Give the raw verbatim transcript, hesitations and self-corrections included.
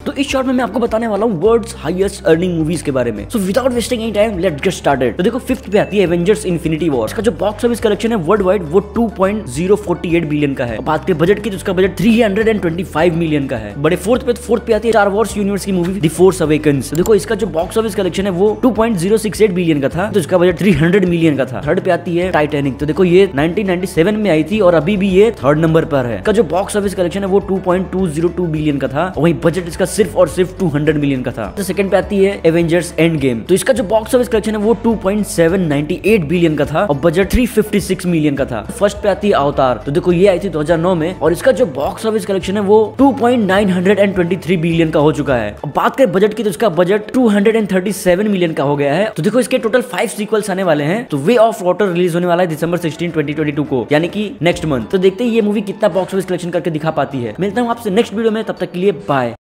तो इस शॉर्ट में मैं आपको बताने वाला हूँ वर्ल्ड्स हाईएस्ट अर्निंग मूवीज के बारे में। So without wasting any time let's get started. तो देखो फिफ्थ पे आती है एवेंजर्स इन्फिनिटी वॉर। इसका जो बॉक्स ऑफिस कलेक्शन है वर्ल्ड वाइड वो two point zero four eight billion का है। बात करें बजट की तो उसका budget three hundred twenty five million का है। बड़े फोर्थ पे फोर्थ पे आती है स्टार वॉर्स यूनिवर्स की मूवी द फोर्स अवेकन्स। तो देखो इसका जो बॉक्स ऑफिस कलेक्शन है वो two point zero six eight billion का था, तो इसका बजट थ्री हंड्रेड मिलियन का था। थर्ड पे आती है टाइटैनिक। तो देखो ये नाइनटीन नाइंटी सेवन में आई थी और अभी भी ये थर्ड नंबर पर है। इसका जो बॉक्स ऑफिस कलेक्शन है वो two point two zero two billion का था, वहीं बजट इसका सिर्फ और सिर्फ टू हंड्रेड मिलियन का था। तो सेकंड पे आती है एवेंजर्स एंड गेम। तो इसका जो बॉक्स ऑफिस कलेक्शन है वो two point seven nine eight billion का था और budget three fifty six million का था। फर्स्ट पे आती है अवतार। तो देखो ये आई थी दो हज़ार नौ में और इसका जो बॉक्स ऑफिस कलेक्शन है वो two point nine two three billion का हो चुका है। अब बात करें बजट की तो इसका budget two hundred thirty seven million का हो गया है। तो देखो इसके टोटल फाइव सीक्वल्स आने वाले हैं। तो वे ऑफ वाटर रिलीज होने वाला है December sixteen twenty twenty two को, यानी कि नेक्स्ट मंथ। तो देखते हैं ये मूवी कितना बॉक्स ऑफिस कलेक्शन करके दिखा पाती है। मिलता हूँ आपसे नेक्स्ट वीडियो में, तब तक के लिए बाय।